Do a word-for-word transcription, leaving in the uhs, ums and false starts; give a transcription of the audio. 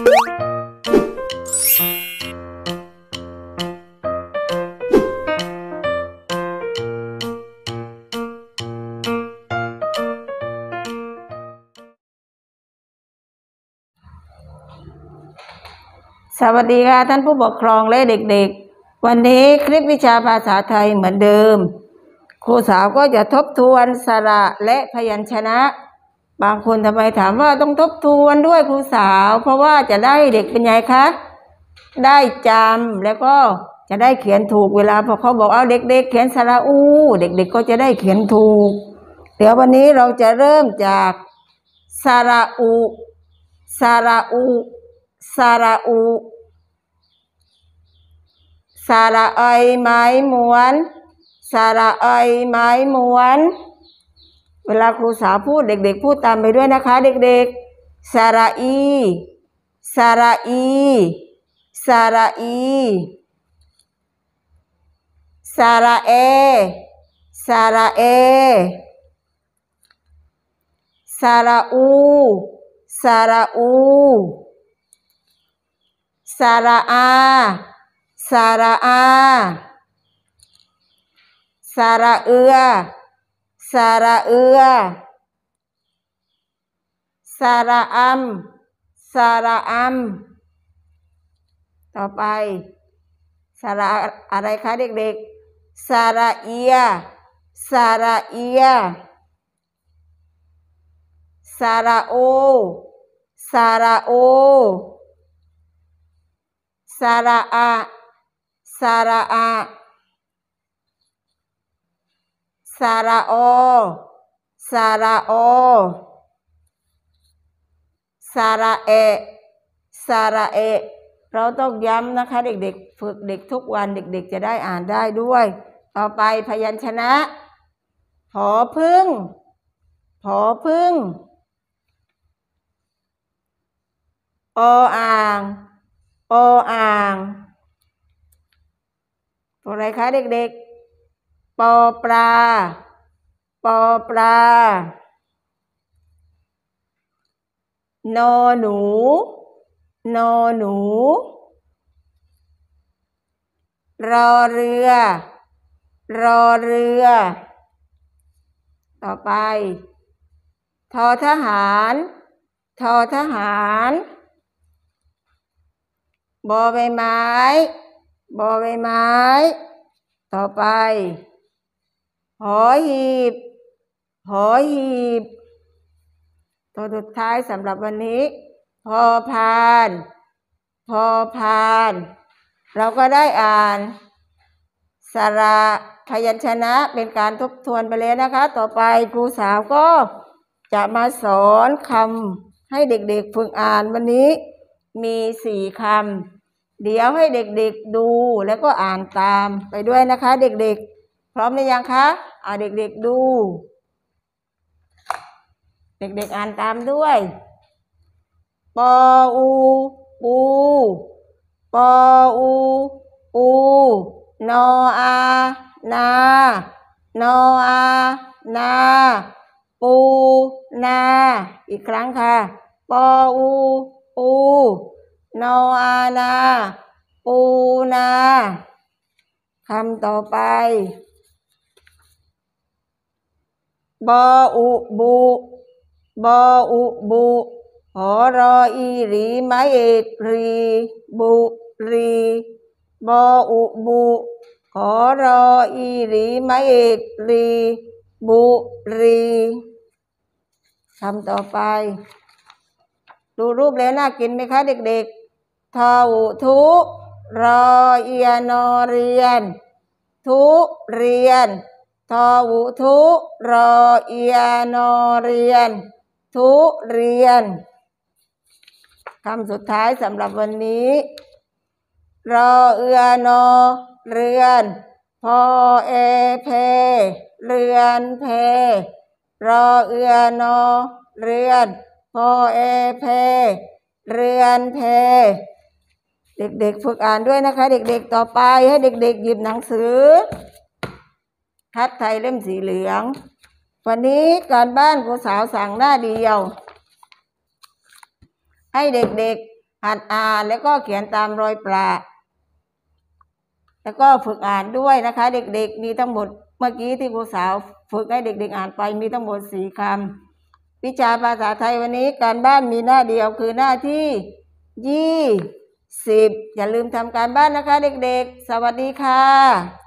สวัสดีค่ะท่านผู้ปกครองและเด็กๆวันนี้คลิปวิชาภาษาไทยเหมือนเดิมครูสาวก็จะทบทวนสระและพยัญชนะบางคนทำไมถามว่าต้องทบทวนด้วยครูสาวเพราะว่าจะได้เด็กเป็นไงคะได้จำแล้วก็จะได้เขียนถูกเวลาพอเขาบอกเอาเด็กๆเขียนสระอูเด็กๆก็จะได้เขียนถูกเดี๋ยววันนี้เราจะเริ่มจากสระอูสระอูสระอูสระเอยไม้ม้วนสระเอยไม้ม้วนเวลาครูสาวพูดเด็กๆพูดตามไปด้วยนะคะเด็กๆสระอีสระอีสระอีสระเอสระเอสระอูสระอูสระอาสระอาสระเอือสระเอือสระอัมสระอัมต่อไปสระอะไรคะเด็กๆสระเอียสระเอียสระโอสระโอสระอาสระอาสระโอสระโอสระเอสระเอเราต้องย้ำนะคะเด็กๆฝึกเด็กทุกวันเด็กๆจะได้อ่านได้ด้วยต่อไปพยัญชนะผอพึ่งผอพึ่งออ่างออ่างตัวอะไรคะเด็กๆปอปลาปอปลานอหนูนอหนูรอเรือรอเรือต่อไปทอทหารทอทหารบอใบไม้บอใบไม้ต่อไปหอหีบหอหีบตัวสุดท้ายสำหรับวันนี้พอพานพอพานเราก็ได้อ่านสระพยัญชนะเป็นการทบทวนไปแล้วนะคะต่อไปครูสาวก็จะมาสอนคำให้เด็กๆฝึกอ่านวันนี้มีสี่คำเดี๋ยวให้เด็กๆดูแล้วก็อ่านตามไปด้วยนะคะเด็กๆพร้อมหรือยังคะอ่าเด็กๆดูเด็กๆอ่านตามด้วยปออูปูปออูอูนออานานออานาปูนาอีกครั้งค่ะปออูปูนออานาปูนาคำต่อไปบออุบุบออุบุหอรออีรีไม้เอกรีบุรีบออุบุหอรออีรีไม้เอกรีบุรีคำต่อไปดูรูปแล้วน่ากินไหมคะเด็กๆทออุทุรอเอียนอเรียนทุเรียนทออุทุรอเอียนอเรียนทุเรียนคำสุดท้ายสำหรับวันนี้รอเอือนอเรือนพอเอเพเรือนเพรอเอือนอเรือนพอเอเพเรือนเพเด็กๆฝึกอ่านด้วยนะคะเด็กๆต่อไปให้เด็กๆหยิบหนังสือทัดไทยเล่มสีเหลืองวันนี้การบ้านครูสาวสั่งหน้าเดียวให้เด็กหัดอ่านแล้วก็เขียนตามรอยประแล้วก็ฝึกอ่านด้วยนะคะเด็กๆมีทั้งหมดเมื่อกี้ที่ครูสาวฝึกให้เด็กๆอ่านไปมีทั้งหมดสี่คำวิชาภาษาไทยวันนี้การบ้านมีหน้าเดียวคือหน้าที่ยี่สิบอย่าลืมทำการบ้านนะคะเด็กๆสวัสดีค่ะ